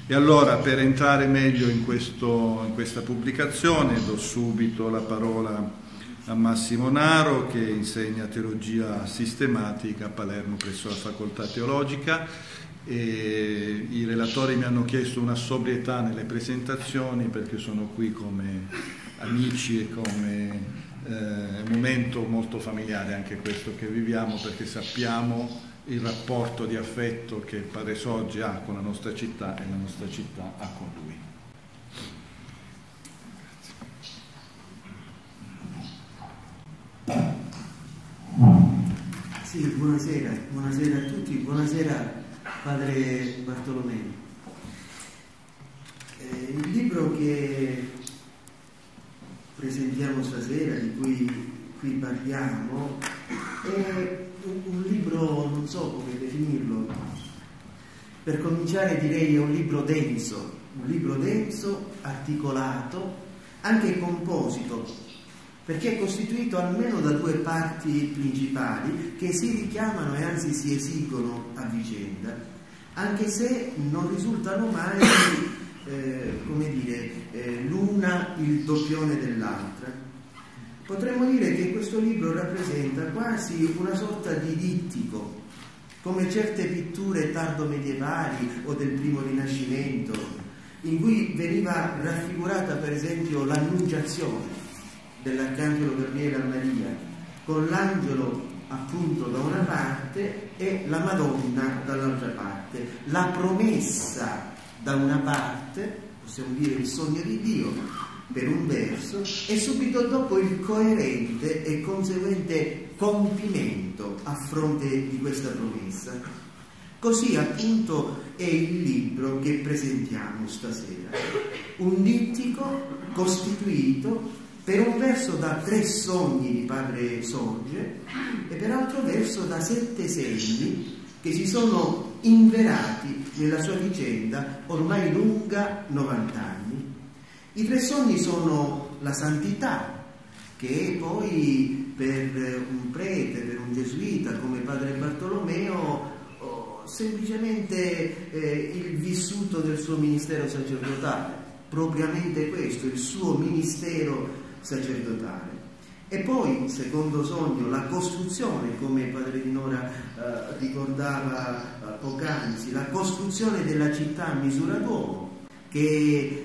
E allora, per entrare meglio in questa pubblicazione, do subito la parola a Massimo Naro, che insegna teologia sistematica a Palermo presso la Facoltà Teologica. E i relatori mi hanno chiesto una sobrietà nelle presentazioni, perché sono qui come amici e come un momento molto familiare anche questo che viviamo, perché sappiamo il rapporto di affetto che il Padre Sorge ha con la nostra città e la nostra città ha con lui. Sì, buonasera a tutti, buonasera Padre Bartolomeo. Il libro che presentiamo stasera, di cui qui parliamo, è un libro, non so come definirlo. Per cominciare direi è un libro denso, articolato, anche composito, perché è costituito almeno da due parti principali che si richiamano e anzi si esigono a vicenda, anche se non risultano mai, l'una il doppione dell'altra. Potremmo dire che questo libro rappresenta quasi una sorta di dittico, come certe pitture tardo-medievali o del primo Rinascimento, in cui veniva raffigurata per esempio l'annunciazione dell'Arcangelo Gabriele a Maria, con l'angelo appunto da una parte e la Madonna dall'altra parte, la promessa da una parte, possiamo dire il sogno di Dio per un verso, e subito dopo il coerente e conseguente compimento a fronte di questa promessa. Così appunto è il libro che presentiamo stasera, un dittico costituito per un verso da 3 sogni di Padre Sorge e per altro verso da 7 segni che si sono inverati nella sua vicenda ormai lunga 90 anni. I 3 sogni sono la santità, che poi per un prete, per un gesuita come Padre Bartolomeo, semplicemente il vissuto del suo ministero sacerdotale, propriamente questo, il suo ministero sacerdotale. E poi, secondo sogno, la costruzione, come Padre Dinora ricordava poc'anzi, la costruzione della città a misura d'uomo, che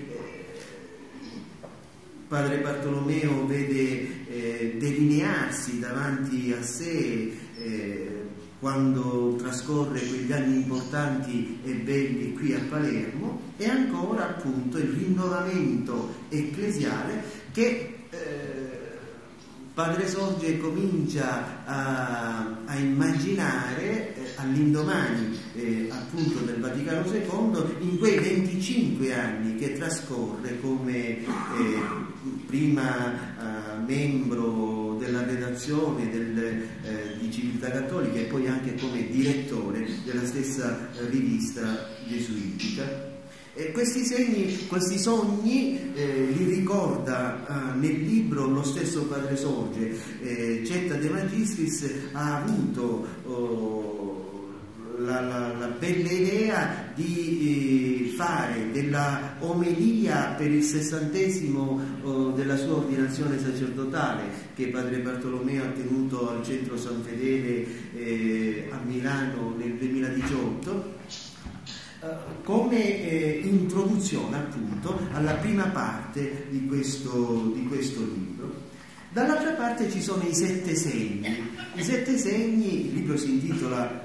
Padre Bartolomeo vede delinearsi davanti a sé quando trascorre quegli anni importanti e belli qui a Palermo, e ancora appunto il rinnovamento ecclesiale che Padre Sorge comincia a immaginare all'indomani appunto del Vaticano II, in quei 25 anni che trascorre come prima membro della redazione di Civiltà Cattolica e poi anche come direttore della stessa rivista gesuitica. Questi sogni li ricorda nel libro lo stesso Padre Sorge. Cetta De Magistris ha avuto la bella idea di fare della omelia per il 60° della sua ordinazione sacerdotale, che Padre Bartolomeo ha tenuto al Centro San Fedele a Milano nel 2018, come introduzione appunto alla prima parte di questo libro. Dall'altra parte ci sono i 7 segni. I 7 segni, il libro si intitola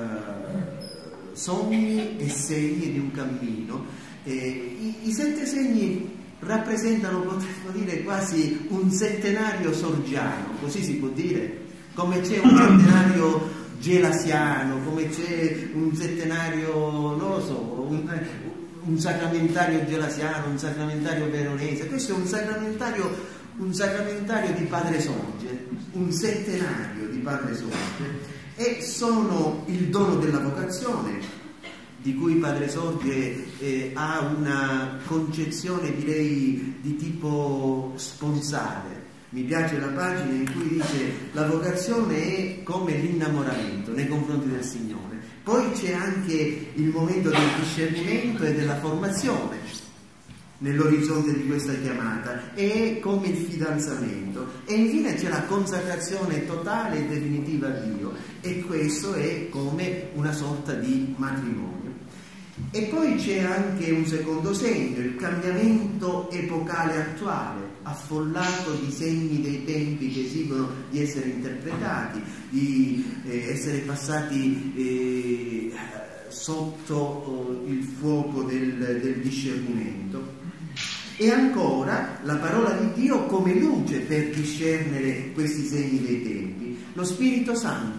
Sogni e segni di un cammino. I 7 segni rappresentano, potremmo dire, quasi un settenario sorgiano, così si può dire, come c'è un settenario gelasiano, come c'è un settenario, non lo so, un sacramentario gelasiano, un sacramentario veronese. Questo è un sacramentario di Padre Sorge, un settenario di Padre Sorge, e sono il dono della vocazione, di cui Padre Sorge ha una concezione, direi, di tipo sponsale. Mi piace la pagina in cui dice: la vocazione è come l'innamoramento nei confronti del Signore, Poi c'è anche il momento del discernimento e della formazione nell'orizzonte di questa chiamata, è come il fidanzamento, e infine c'è la consacrazione totale e definitiva a Dio, e questo è come una sorta di matrimonio. E poi c'è anche un secondo segno, il cambiamento epocale attuale, affollato di segni dei tempi che esigono di essere interpretati, di essere passati sotto il fuoco del discernimento. E ancora la parola di Dio come luce per discernere questi segni dei tempi. Lo Spirito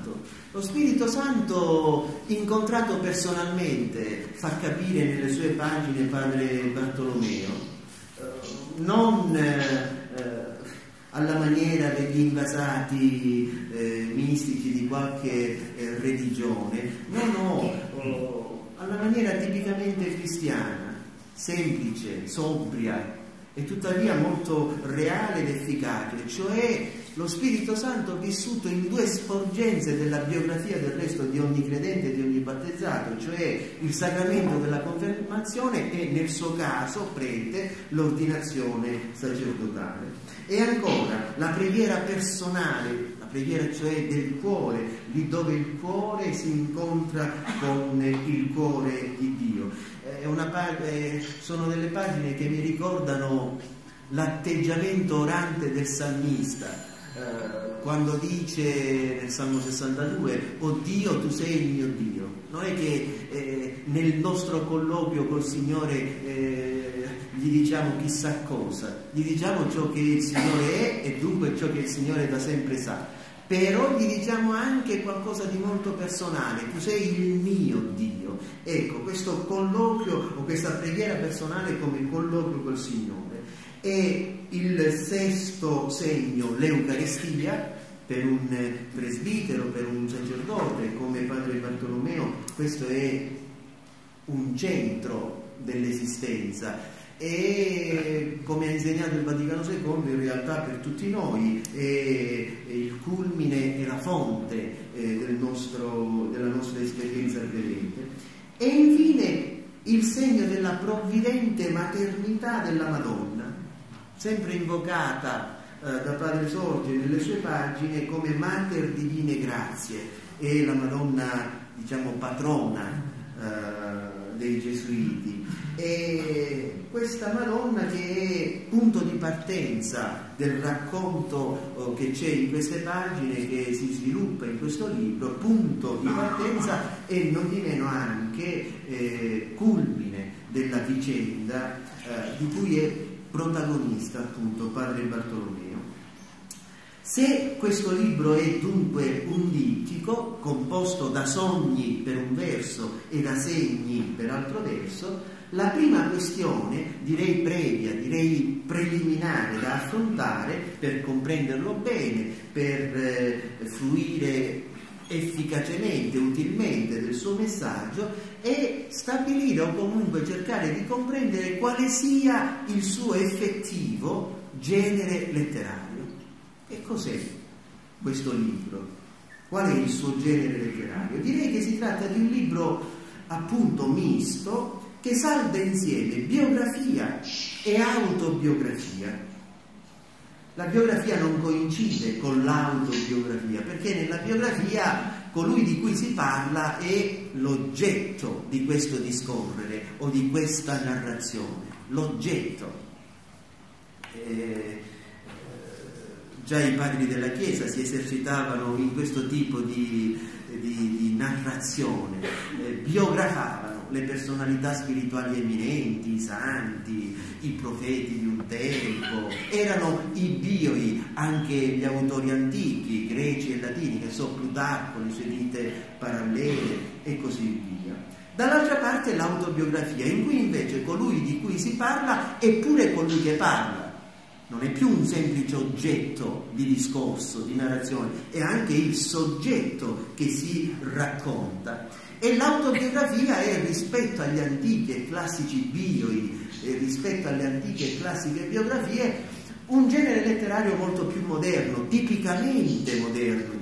Santo incontrato personalmente fa capire nelle sue pagine padre Bartolomeo, non alla maniera degli invasati mistici di qualche religione, alla maniera tipicamente cristiana, semplice, sobria e tuttavia molto reale ed efficace, cioè lo Spirito Santo vissuto in due sporgenze della biografia del resto di ogni credente e di ogni battezzato, cioè il sacramento della confermazione e nel suo caso, prete, l'ordinazione sacerdotale. E ancora la preghiera personale, la preghiera cioè del cuore, lì dove il cuore si incontra con il cuore di Dio. Sono delle pagine che mi ricordano l'atteggiamento orante del salmista, quando dice nel Salmo 62: "Oh Dio, tu sei il mio Dio". Non è che nel nostro colloquio col Signore gli diciamo chissà cosa, gli diciamo ciò che il Signore è e dunque ciò che il Signore da sempre sa, però gli diciamo anche qualcosa di molto personale: tu sei il mio Dio. Ecco, questo colloquio o questa preghiera personale come colloquio col Signore. E il sesto segno, l'Eucaristia, per un presbitero, per un sacerdote come padre Bartolomeo, questo è un centro dell'esistenza, e come ha insegnato il Vaticano II, in realtà per tutti noi è il culmine e la fonte della nostra esperienza credente. E infine il segno della provvidente maternità della Madonna, sempre invocata da padre Sorge nelle sue pagine come Mater Divine Grazie, è la Madonna, diciamo, patrona dei Gesuiti, e questa Madonna che è punto di partenza del racconto che c'è in queste pagine, che si sviluppa in questo libro, punto di partenza e non di meno anche culmine della vicenda di cui è protagonista appunto padre Bartolomeo. Se questo libro è dunque un dittico composto da sogni per un verso e da segni per altro verso, la prima questione, direi previa, direi preliminare da affrontare per comprenderlo bene, per fruire efficacemente, utilmente del suo messaggio, è stabilire o comunque cercare di comprendere quale sia il suo effettivo genere letterario. Che cos'è questo libro? Qual è il suo genere letterario? Direi che si tratta di un libro appunto misto che salda insieme biografia e autobiografia. La biografia non coincide con l'autobiografia, perché nella biografia colui di cui si parla è l'oggetto di questo discorrere o di questa narrazione, l'oggetto. Già i padri della Chiesa si esercitavano in questo tipo di narrazione, biografavano le personalità spirituali eminenti, i santi, i profeti di un tempo, erano i bioi, anche gli autori antichi, greci e latini, che so, Plutarco, le sue vite parallele e così via. Dall'altra parte l'autobiografia, in cui invece colui di cui si parla è pure colui che parla. Non è più un semplice oggetto di discorso, di narrazione, è anche il soggetto che si racconta. E l'autobiografia è, rispetto agli antichi e classici bioi, rispetto alle antiche e classiche biografie, un genere letterario molto più moderno, tipicamente moderno direi,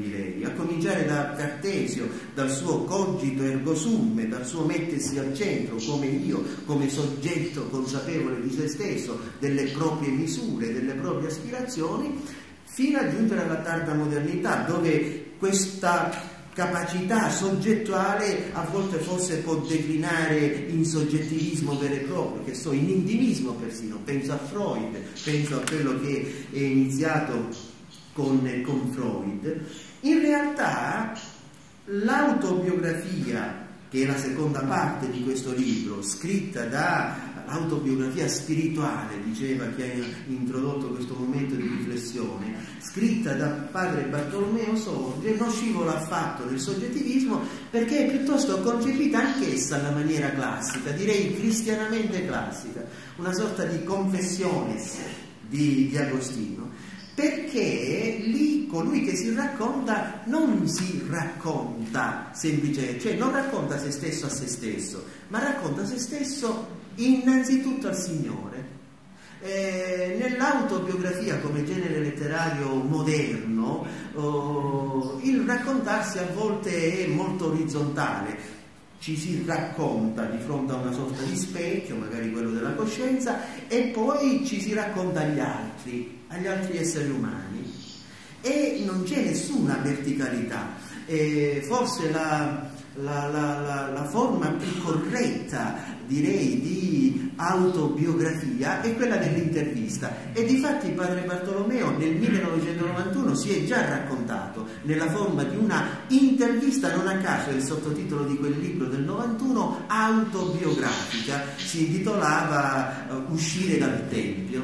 a cominciare da Cartesio, dal suo cogito ergo sum, dal suo mettersi al centro come io, come soggetto consapevole di se stesso, delle proprie misure, delle proprie aspirazioni, fino a giungere alla tarda modernità, dove questa capacità soggettuale a volte forse può declinare in soggettivismo vero e proprio, che so, in intimismo persino. Penso a Freud, penso a quello che è iniziato con Freud. In realtà l'autobiografia, che è la seconda parte di questo libro, scritta dall'autobiografia spirituale, diceva chi ha introdotto questo momento di riflessione, scritta da padre Bartolomeo Sorge, non scivola affatto nel soggettivismo, perché è piuttosto concepita anch'essa alla maniera classica, direi cristianamente classica, una sorta di confessiones di Agostino. Perché lì colui che si racconta non si racconta semplicemente, cioè non racconta se stesso a se stesso, ma racconta se stesso innanzitutto al Signore. Nell'autobiografia come genere letterario moderno, il raccontarsi a volte è molto orizzontale. Ci si racconta di fronte a una sorta di specchio, magari quello della coscienza, e poi ci si racconta agli altri esseri umani, e non c'è nessuna verticalità. Forse la forma più corretta, direi, di autobiografia è quella dell'intervista, e difatti padre Bartolomeo nel 1991 si è già raccontato nella forma di una intervista, non a caso il sottotitolo di quel libro del 91, autobiografica, si intitolava Uscire dal Tempio.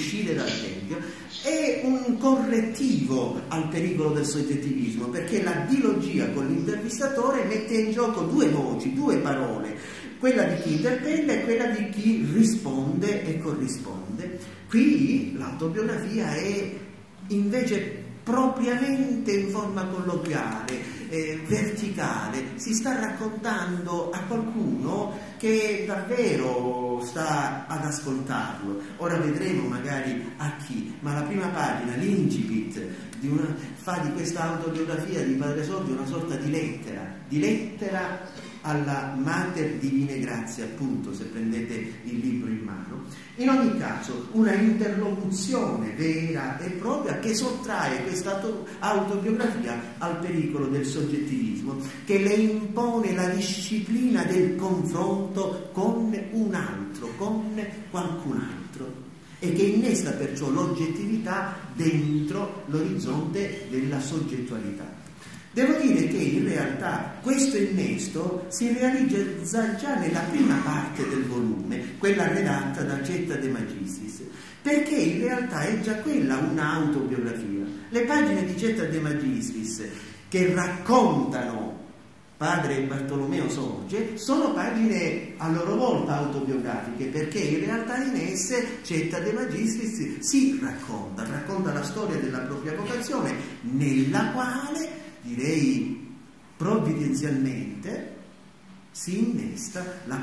È un correttivo al pericolo del soggettivismo, perché la dilogia con l'intervistatore mette in gioco due voci, due parole, quella di chi interpella e quella di chi risponde e corrisponde. Qui l'autobiografia è invece propriamente in forma colloquiale, verticale, si sta raccontando a qualcuno che davvero sta ad ascoltarlo. Ora vedremo magari a chi, ma la prima pagina, l'incipit, fa di questa autobiografia di padre Sorge una sorta di lettera alla Mater Divine Grazie, appunto, se prendete il libro in mano. In ogni caso, una interlocuzione vera e propria che sottrae questa autobiografia al pericolo del soggettivismo, che le impone la disciplina del confronto con un altro, con qualcun altro, e che innesta perciò l'oggettività dentro l'orizzonte della soggettualità. Devo dire che in realtà questo innesto si realizza già nella prima parte del volume, quella redatta da Cetta De Magistris, perché in realtà è già quella un'autobiografia. Le pagine di Cetta De Magistris che raccontano padre Bartolomeo Sorge sono pagine a loro volta autobiografiche, perché in realtà in esse Cetta De Magistris si racconta la storia della propria vocazione, nella quale, direi provvidenzialmente, si innesta la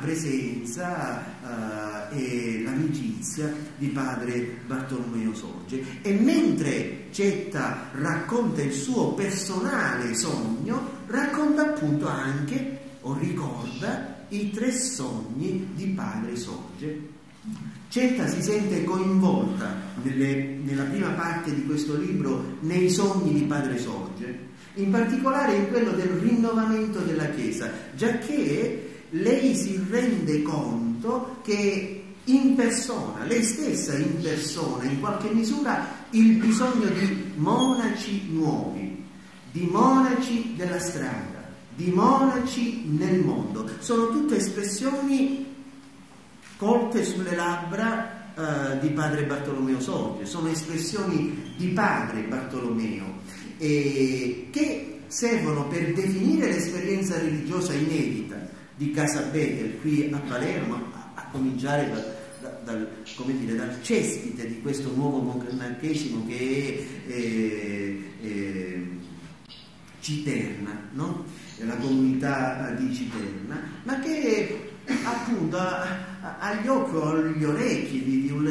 presenza e l'amicizia di padre Bartolomeo Sorge. E mentre Cetta racconta il suo personale sogno, racconta appunto anche, o ricorda, i 3 sogni di padre Sorge. Cetta si sente coinvolta nella prima parte di questo libro nei sogni di padre Sorge, in particolare in quello del rinnovamento della Chiesa, giacché lei si rende conto che in persona, lei stessa in persona, in qualche misura, il bisogno di monaci nuovi, di monaci della strada, di monaci nel mondo, sono tutte espressioni colte sulle labbra di padre Bartolomeo Sorge, sono espressioni di padre Bartolomeo, che servono per definire l'esperienza religiosa inedita di Casa Betel qui a Palermo, a cominciare dal cespite di questo nuovo monachesimo che è Citerna, no? La comunità di Citerna, ma che appunto agli occhi o agli orecchi di un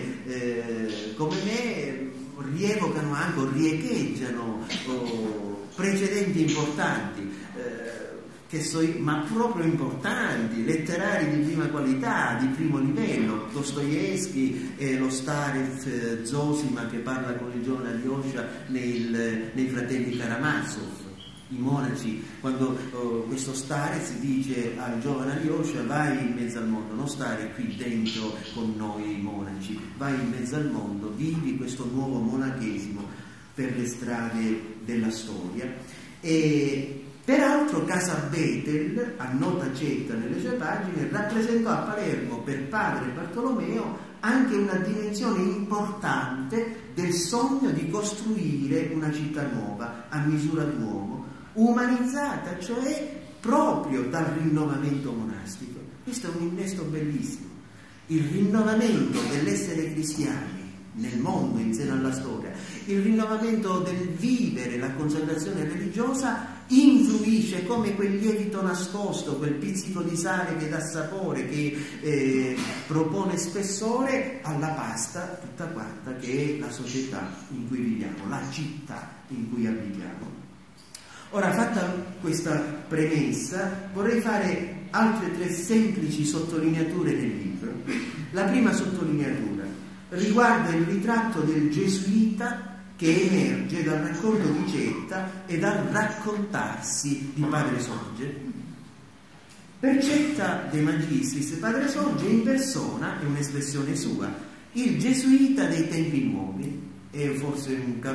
lettore come me rievocano anche o riecheggiano precedenti importanti, ma proprio importanti, letterari di prima qualità, di primo livello. Dostoevsky e lo Starez Zosima che parla con il giovane Alyosha nei Fratelli Karamazov. I monaci, quando questo Starez dice al giovane Alyosha: vai in mezzo al mondo, non stare qui dentro con noi monaci, vai in mezzo al mondo, vivi questo nuovo monachesimo per le strade della storia. E peraltro Casa Bethel, a nota certa nelle sue pagine, rappresentò a Palermo per padre Bartolomeo anche una dimensione importante del sogno di costruire una città nuova a misura d'uomo, umanizzata cioè proprio dal rinnovamento monastico. Questo è un innesto bellissimo, il rinnovamento dell'essere cristiani nel mondo in seno alla storia, il rinnovamento del vivere la consacrazione religiosa influisce come quel lievito nascosto, quel pizzico di sale che dà sapore, che propone spessore alla pasta tutta quanta che è la società in cui viviamo, la città in cui abitiamo. Ora, fatta questa premessa, vorrei fare altre 3 semplici sottolineature del libro. La prima sottolineatura riguarda il ritratto del gesuita che emerge dal racconto di Cetta e dal raccontarsi di Padre Sorge. Per Cetta De Magistris, Padre Sorge in persona è un'espressione sua, il gesuita dei tempi nuovi, è forse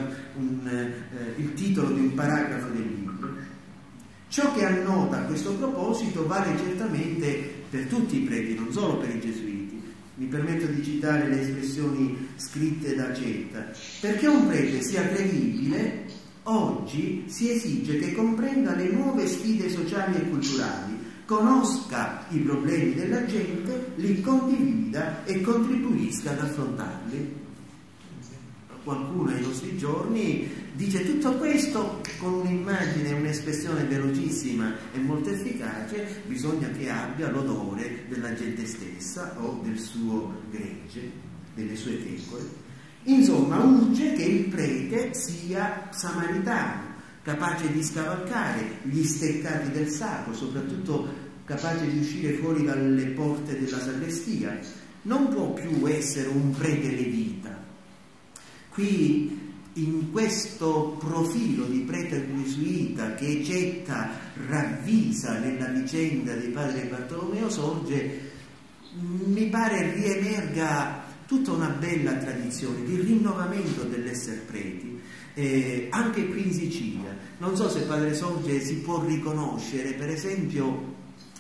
il titolo di un paragrafo del libro. Ciò che annota a questo proposito vale certamente per tutti i preti, non solo per i gesuiti. Mi permetto di citare le espressioni scritte da Cetta. Perché un prete sia credibile, oggi si esige che comprenda le nuove sfide sociali e culturali, conosca i problemi della gente, li condivida e contribuisca ad affrontarli. Qualcuno ai nostri giorni dice tutto questo con un'immagine, un'espressione velocissima e molto efficace: bisogna che abbia l'odore della gente stessa o del suo gregge, delle sue pecore. Insomma, urge che il prete sia samaritano, capace di scavalcare gli steccati del sacro, soprattutto capace di uscire fuori dalle porte della sagrestia. Non può più essere un prete levita. Qui, in questo profilo di prete gesuita che Cetta ravvisa nella vicenda di padre Bartolomeo Sorge, mi pare riemerga tutta una bella tradizione di rinnovamento dell'essere preti, anche qui in Sicilia. Non so se padre Sorge si può riconoscere, per esempio,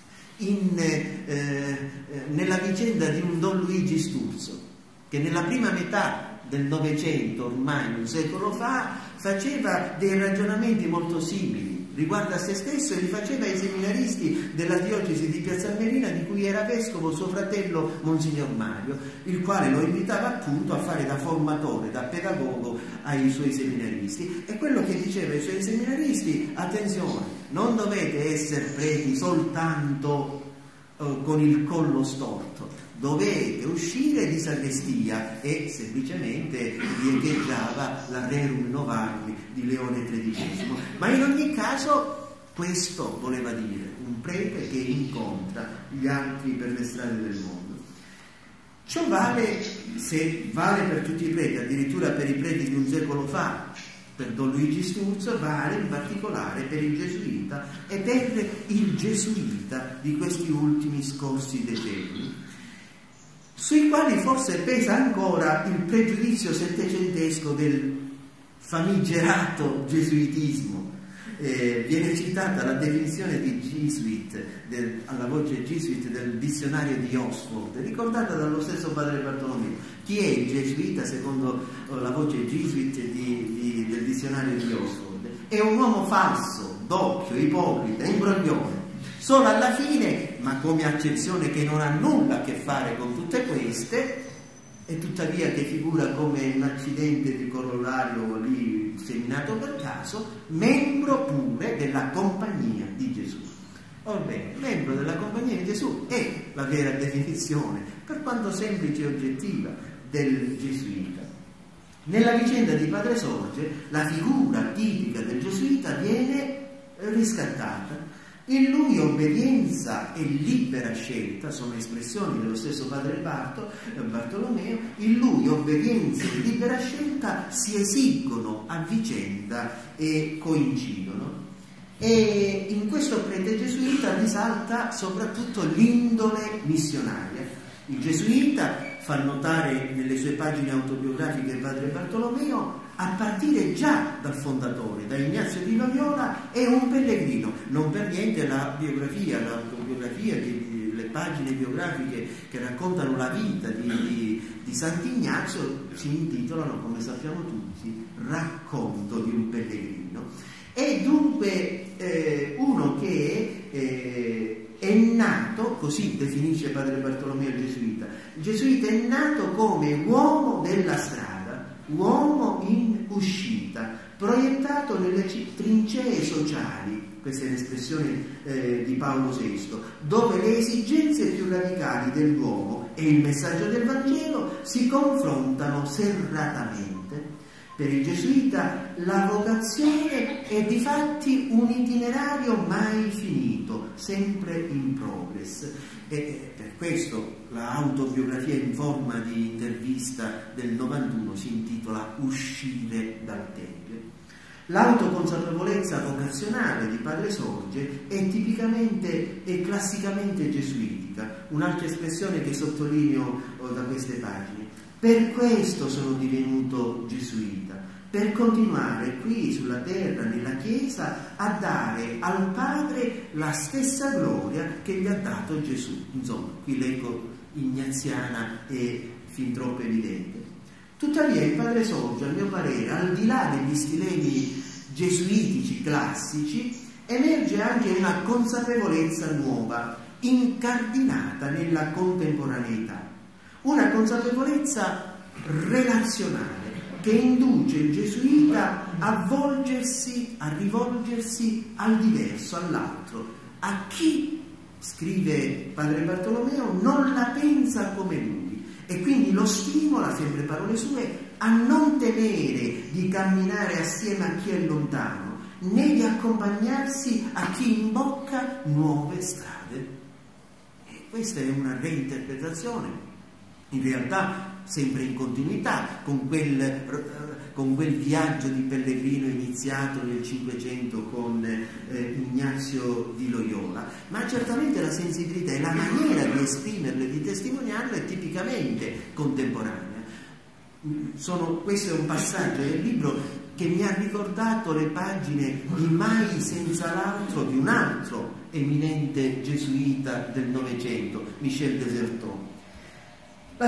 nella vicenda di un Don Luigi Sturzo, che nella prima metà del Novecento, ormai un secolo fa, faceva dei ragionamenti molto simili riguardo a se stesso e li faceva ai seminaristi della diocesi di Piazza Armerina, di cui era vescovo suo fratello Monsignor Mario, il quale lo invitava appunto a fare da formatore, da pedagogo ai suoi seminaristi. E quello che diceva ai suoi seminaristi: attenzione, non dovete essere preti soltanto con il collo storto, dovete uscire di sagrestia. E semplicemente riecheggiava la Rerum Novarum di Leone XIII. Ma in ogni caso questo voleva dire un prete che incontra gli altri per le strade del mondo. Ciò vale, se vale per tutti i preti, addirittura per i preti di un secolo fa, per Don Luigi Sturzo, vale in particolare per il gesuita e per il gesuita di questi ultimi scorsi decenni, sui quali forse pesa ancora il pregiudizio settecentesco del famigerato gesuitismo. Viene citata la definizione di Jesuit, alla voce Jesuit, del dizionario di Oxford, ricordata dallo stesso padre Bartolomeo. Chi è il gesuita secondo la voce Jesuit del dizionario di Oxford? È un uomo falso, doppio, ipocrita, imbroglione. Solo alla fine, ma come accezione che non ha nulla a che fare con tutte queste, e tuttavia che figura come un accidente di corollario lì seminato per caso, membro pure della compagnia di Gesù. Orbene, membro della compagnia di Gesù è la vera definizione, per quanto semplice e oggettiva, del gesuita. Nella vicenda di Padre Sorge la figura tipica del gesuita viene riscattata. In lui obbedienza e libera scelta sono espressioni dello stesso padre Bartolomeo. In lui obbedienza e libera scelta si esigono a vicenda e coincidono. E in questo prete gesuita risalta soprattutto l'indole missionaria. Il gesuita, fa notare nelle sue pagine autobiografiche il padre Bartolomeo, a partire già dal fondatore, da Ignazio di Loyola, è un pellegrino. Non per niente l'autobiografia, le pagine biografiche che raccontano la vita di Sant'Ignazio si intitolano, come sappiamo tutti, Racconto di un pellegrino. È dunque uno che è nato, così definisce padre Bartolomeo il gesuita. Il gesuita è nato come uomo della strada, uomo in uscita, proiettato nelle trincee sociali, questa è l'espressione di Paolo VI, dove le esigenze più radicali dell'uomo e il messaggio del Vangelo si confrontano serratamente. Per il gesuita la vocazione è difatti un itinerario mai finito, sempre in progress. E per questo l'autobiografia in forma di intervista del 91 si intitola Uscire dal Tempio. L'autoconsapevolezza vocazionale di Padre Sorge è tipicamente e classicamente gesuitica, un'altra espressione che sottolineo da queste pagine. Per questo sono divenuto gesuita, per continuare qui sulla terra, nella Chiesa, a dare al Padre la stessa gloria che gli ha dato Gesù. Insomma, qui l'eco ignaziana è fin troppo evidente. Tuttavia il Padre Sorge, a mio parere, al di là degli stilemi gesuitici classici, emerge anche una consapevolezza nuova, incardinata nella contemporaneità. Una consapevolezza relazionale che induce il gesuita a rivolgersi al diverso, all'altro, a chi, scrive padre Bartolomeo, non la pensa come lui, e quindi lo stimola, sempre parole sue, a non temere di camminare assieme a chi è lontano, né di accompagnarsi a chi imbocca nuove strade. E questa è una reinterpretazione, in realtà sempre in continuità con quel viaggio di pellegrino iniziato nel Cinquecento con Ignazio di Loyola, ma certamente la sensibilità e la maniera di esprimerlo e di testimoniarlo è tipicamente contemporanea. Questo è un passaggio del libro che mi ha ricordato le pagine di Mai senza l'altro di un altro eminente gesuita del Novecento, Michel Desertot. La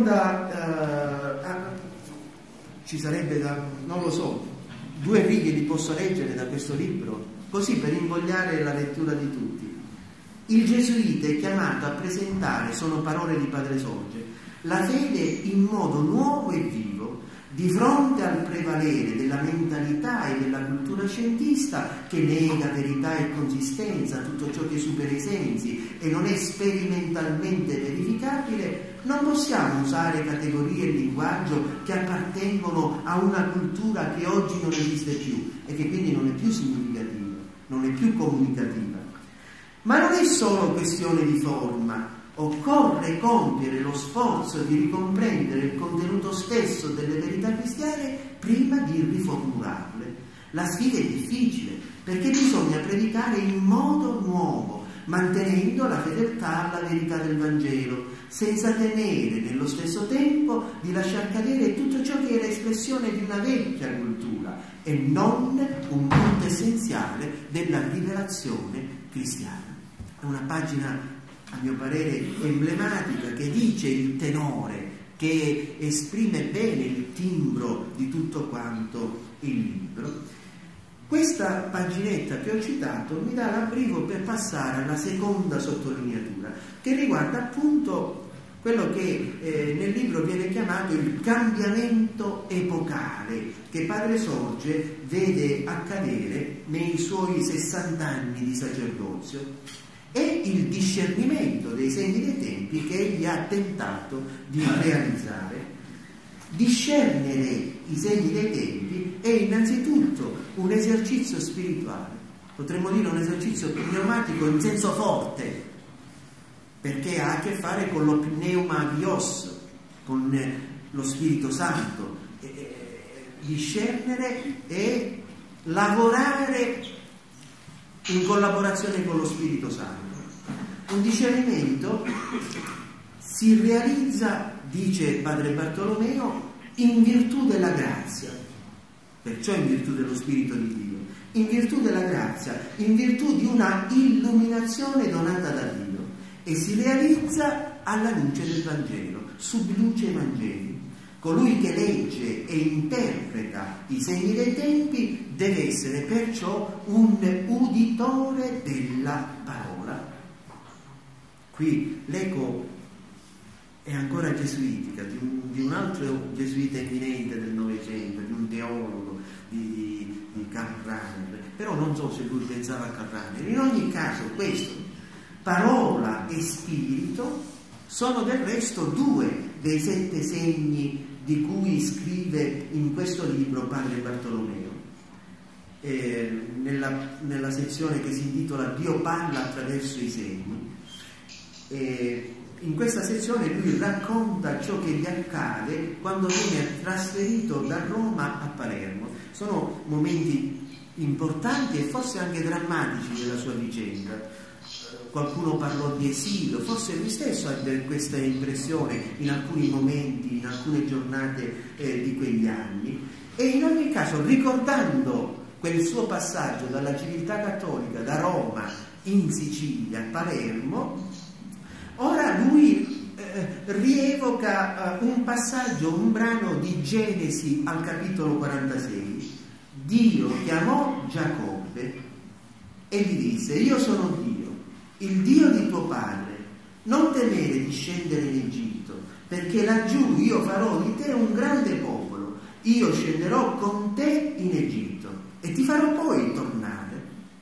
seconda, ci sarebbe non lo so, 2 righe li posso leggere da questo libro, così per invogliare la lettura di tutti. Il gesuita è chiamato a presentare, sono parole di Padre Sorge, la fede in modo nuovo e vivo, di fronte al prevalere della mentalità e della cultura scientista che nega verità e consistenza, tutto ciò che supera i sensi e non è sperimentalmente verificabile. Non possiamo usare categorie e linguaggio che appartengono a una cultura che oggi non esiste più e che quindi non è più significativa, non è più comunicativa. Ma non è solo questione di forma. Occorre compiere lo sforzo di ricomprendere il contenuto stesso delle verità cristiane prima di riformularle. La sfida è difficile perché bisogna predicare in modo nuovo, mantenendo la fedeltà alla verità del Vangelo, senza temere nello stesso tempo di lasciar cadere tutto ciò che era espressione di una vecchia cultura e non un punto essenziale della rivelazione cristiana. È una pagina, a mio parere, emblematica, che dice il tenore, che esprime bene il timbro di tutto quanto il libro. Questa paginetta che ho citato mi dà l'abbrivo per passare alla seconda sottolineatura, che riguarda appunto quello che nel libro viene chiamato il cambiamento epocale che Padre Sorge vede accadere nei suoi 60 anni di sacerdozio, e il discernimento dei segni dei tempi che egli ha tentato di realizzare. Discernere i segni dei tempi è innanzitutto un esercizio spirituale, potremmo dire un esercizio pneumatico in senso forte, perché ha a che fare con lo pneumagios, con lo Spirito Santo. Discernere e lavorare in collaborazione con lo Spirito Santo. Un discernimento si realizza, dice Padre Bartolomeo, in virtù della grazia, perciò in virtù dello Spirito di Dio, in virtù della grazia, in virtù di una illuminazione donata da Dio, e si realizza alla luce del Vangelo, sub luce Evangeli. Colui che legge e interpreta i segni dei tempi deve essere perciò un uditore della parola. Qui l'eco è ancora gesuitica, di un altro gesuita eminente del Novecento, di un teologo, di Karl Rahner, però non so se lui pensava a Karl Rahner. In ogni caso questo, parola e spirito, sono del resto 2 dei 7 segni di cui scrive in questo libro Padre Bartolomeo. Nella sezione che si intitola Dio parla attraverso i segni. In questa sezione lui racconta ciò che gli accade quando viene trasferito da Roma a Palermo. Sono momenti importanti e forse anche drammatici della sua vicenda. Qualcuno parlò di esilio, forse lui stesso ha questa impressione in alcuni momenti, in alcune giornate di quegli anni. E in ogni caso, ricordando quel suo passaggio dalla civiltà cattolica, da Roma in Sicilia, a Palermo, ora lui rievoca un passaggio, un brano di Genesi al capitolo 46. Dio chiamò Giacobbe e gli disse: io sono Dio, il Dio di tuo padre. Non temere di scendere in Egitto, perché laggiù io farò di te un grande popolo. Io scenderò con te in Egitto e ti farò poi tornare.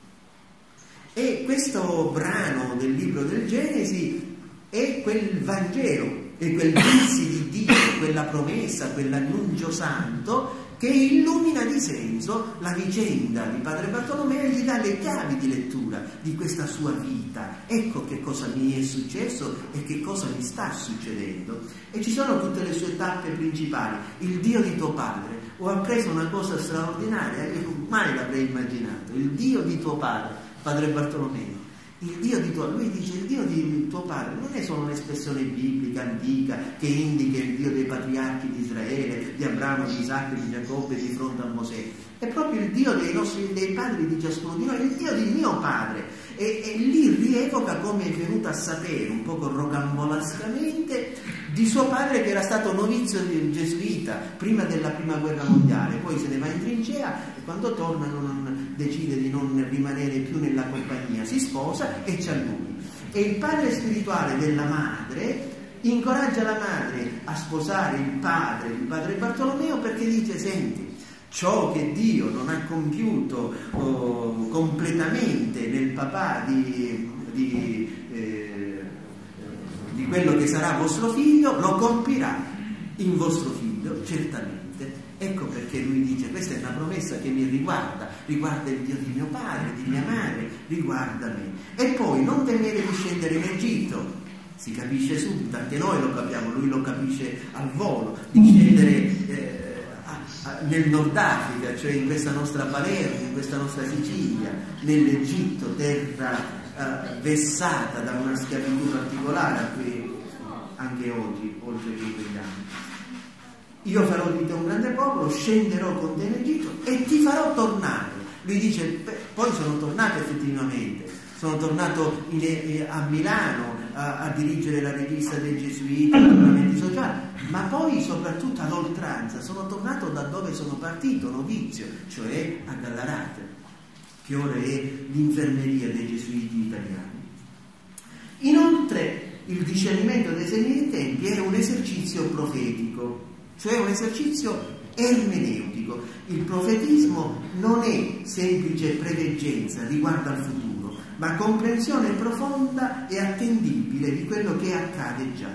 E questo brano del libro del Genesi è quel Vangelo, è quel dirsi di Dio, quella promessa, quell'annuncio santo che illumina di senso la vicenda di Padre Bartolomeo e gli dà le chiavi di lettura di questa sua vita. Ecco che cosa mi è successo e che cosa mi sta succedendo. E ci sono tutte le sue tappe principali. Il Dio di tuo padre. Ho appreso una cosa straordinaria che mai l'avrei immaginato. Il Dio di tuo padre, Padre Bartolomeo. Il Dio di tuo, lui dice il Dio di tuo padre non è solo un'espressione biblica antica che indica il Dio dei patriarchi di Israele, di Abramo, di Isacco, di Giacobbe di fronte a Mosè. È proprio il Dio dei padri di ciascuno di noi, il Dio di mio padre. E lì rievoca come è venuto a sapere, un poco rocambolascamente, di suo padre che era stato novizio gesuita prima della prima guerra mondiale, poi se ne va in trincea e quando torna decide di non rimanere più nella compagnia, si sposa e c'è lui. E il padre spirituale della madre incoraggia la madre a sposare il padre Bartolomeo, perché dice: senti, ciò che Dio non ha compiuto completamente nel papà di quello che sarà vostro figlio, lo compirà in vostro figlio, certamente. Ecco perché lui dice: questa è una promessa che mi riguarda il Dio di mio padre, di mia madre, riguarda me. E poi non temere di scendere in Egitto, si capisce subito, anche noi lo capiamo, lui lo capisce al volo, di scendere nel Nord Africa, cioè in questa nostra Palermo, in questa nostra Sicilia, nell'Egitto, terra vessata da una schiavitù particolare a cui anche oggi, oltre 50 anni. Io farò di te un grande popolo, scenderò con te in Egitto e ti farò tornare. Lui dice: poi sono tornato effettivamente, sono tornato a Milano a dirigere la rivista dei Gesuiti, i sociali, ma poi soprattutto ad oltranza sono tornato da dove sono partito, novizio, cioè a Gallarate, che ora è l'infermeria dei Gesuiti italiani. Inoltre il discernimento dei segni dei tempi è un esercizio profetico, cioè un esercizio ermeneutico. Il profetismo non è semplice preveggenza riguardo al futuro, ma comprensione profonda e attendibile di quello che accade già.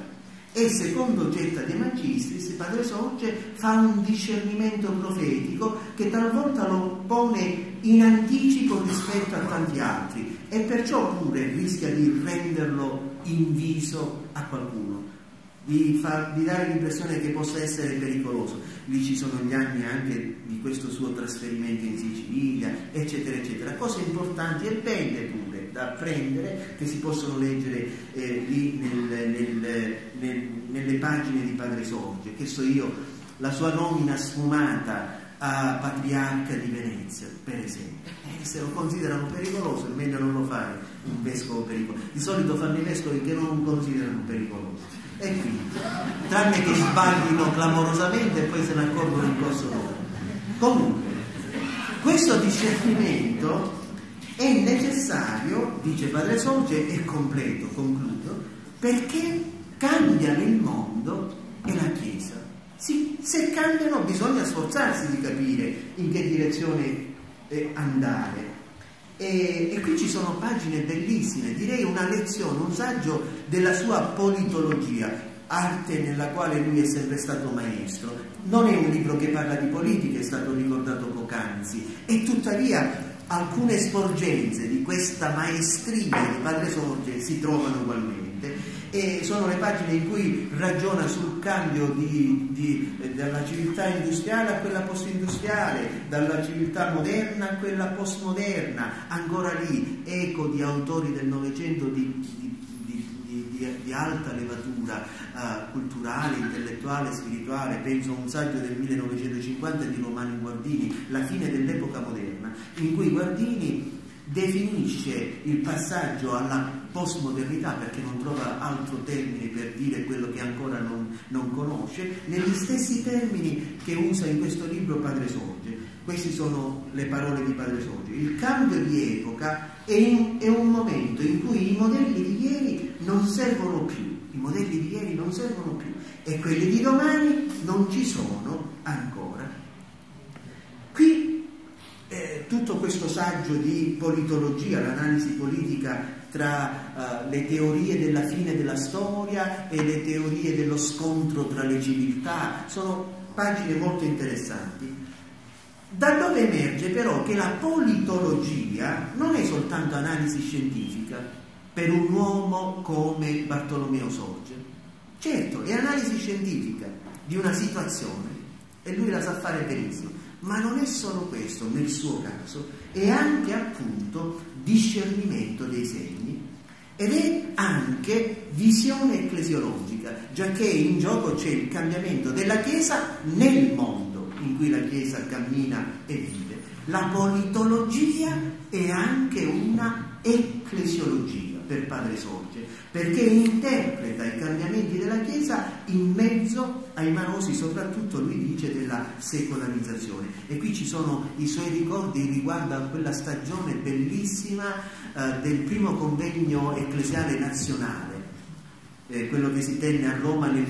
e secondo Getta De Magistris Padre Sorge fa un discernimento profetico che talvolta lo pone in anticipo rispetto a tanti altri e perciò pure rischia di renderlo inviso a qualcuno, di dare l'impressione che possa essere pericoloso. Lì ci sono gli anni anche di questo suo trasferimento in Sicilia, eccetera eccetera, cose importanti e belle pure da apprendere, che si possono leggere lì nelle pagine di Padre Sorge. Che so io, la sua nomina sfumata a patriarca di Venezia, per esempio, se lo considerano pericoloso è meglio non lo fare un vescovo pericoloso. Di solito fanno i vescovi che non considerano pericoloso, e quindi tranne che sbaglino clamorosamente e poi se ne accorgono in corso d'opera. Comunque questo discernimento è necessario, dice Padre Sorge, è completo, concludo, perché cambiano il mondo e la Chiesa. Sì, se cambiano bisogna sforzarsi di capire in che direzione andare. E qui ci sono pagine bellissime, direi una lezione, un saggio della sua politologia, arte nella quale lui è sempre stato maestro. Non è un libro che parla di politica, è stato ricordato poc'anzi, e tuttavia alcune sporgenze di questa maestria di Padre Sorge si trovano ugualmente, e sono le pagine in cui ragiona sul cambio dalla civiltà industriale a quella post-industriale, dalla civiltà moderna a quella postmoderna, ancora lì eco di autori del Novecento di alta levatura culturale, intellettuale, spirituale. Penso a un saggio del 1950 di Romano Guardini, La fine dell'epoca moderna, in cui Guardini definisce il passaggio alla postmodernità, perché non trova altro termine per dire quello che ancora non conosce, negli stessi termini che usa in questo libro Padre Sorge. Queste sono le parole di Padre Sorge. Il cambio di epoca è un momento in cui i modelli di ieri non servono più, e quelli di domani non ci sono ancora. Qui tutto questo saggio di politologia, l'analisi politica tra le teorie della fine della storia e le teorie dello scontro tra le civiltà, sono pagine molto interessanti, da dove emerge però che la politologia non è soltanto analisi scientifica per un uomo come Bartolomeo Sorge. Certo, è analisi scientifica di una situazione e lui la sa fare benissimo, ma non è solo questo nel suo caso, è anche appunto discernimento dei segni ed è anche visione ecclesiologica, giacché in gioco c'è il cambiamento della Chiesa nel mondo in cui la Chiesa cammina e vive. La politologia è anche una ecclesiologia per Padre Sorge, perché interpreta i cambiamenti della Chiesa in mezzo ai marosi, soprattutto lui dice, della secolarizzazione. E qui ci sono i suoi ricordi riguardo a quella stagione bellissima del primo convegno ecclesiale nazionale, quello che si tenne a Roma nel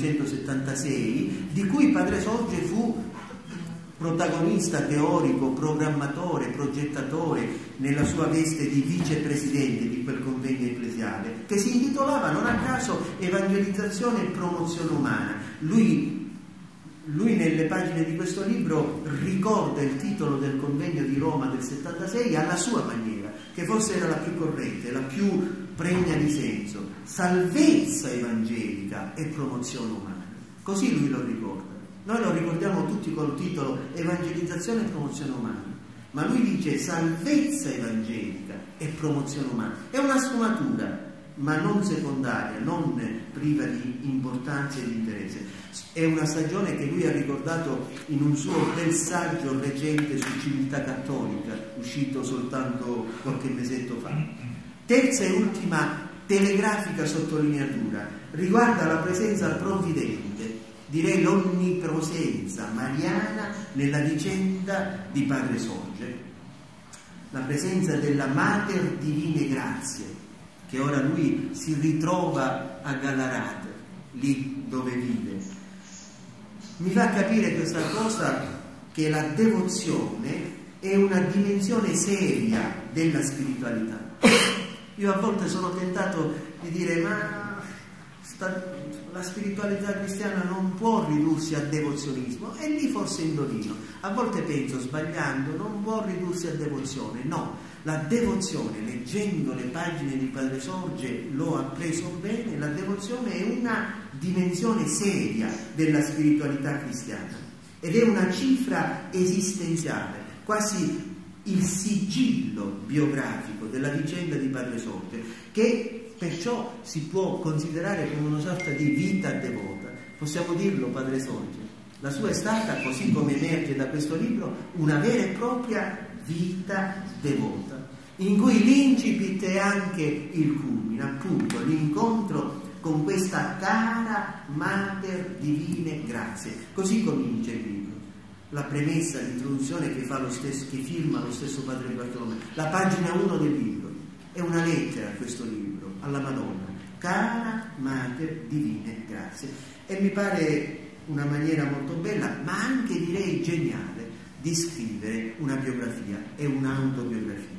1976, di cui Padre Sorge fu protagonista teorico, programmatore, progettatore, nella sua veste di vicepresidente di quel convegno ecclesiale, che si intitolava non a caso Evangelizzazione e promozione umana. Lui nelle pagine di questo libro ricorda il titolo del convegno di Roma del 76 alla sua maniera, che forse era la più corretta, la più pregna di senso: salvezza evangelica e promozione umana. Così lui lo ricorda. Noi lo ricordiamo tutti col titolo Evangelizzazione e promozione umana, ma lui dice salvezza evangelica e promozione umana. È una sfumatura, ma non secondaria, non priva di importanza e di interesse. È una stagione che lui ha ricordato in un suo bel saggio recente su civiltà cattolica, uscito soltanto qualche mesetto fa. Terza e ultima telegrafica sottolineatura riguarda la presenza provvidente, direi l'onnipresenza mariana nella vicenda di Padre Sorge, la presenza della Mater Divine Grazie, che ora lui si ritrova a Gallarate, lì dove vive. Mi fa capire questa cosa, che la devozione è una dimensione seria della spiritualità. Io a volte sono tentato di dire, ma la spiritualità cristiana non può ridursi a devozionismo, e lì forse indovino, a volte penso sbagliando, non può ridursi a devozione, no, la devozione, leggendo le pagine di Padre Sorge l'ho appreso bene, la devozione è una dimensione seria della spiritualità cristiana ed è una cifra esistenziale, quasi il sigillo biografico della vicenda di Padre Sorge, che perciò si può considerare come una sorta di vita devota. Possiamo dirlo, Padre Sorge, la sua è stata, così come emerge da questo libro, una vera e propria vita devota, in cui l'incipit è anche il culmine, appunto l'incontro con questa cara Mater Divine Grazie. Così comincia il libro, la premessa, l'introduzione che firma lo stesso Padre Bartolomeo, la pagina 1 del libro, è una lettera a questo libro, alla Madonna, cara Mater Divine Grazie, e mi pare una maniera molto bella, ma anche direi geniale, di scrivere una biografia e un'autobiografia.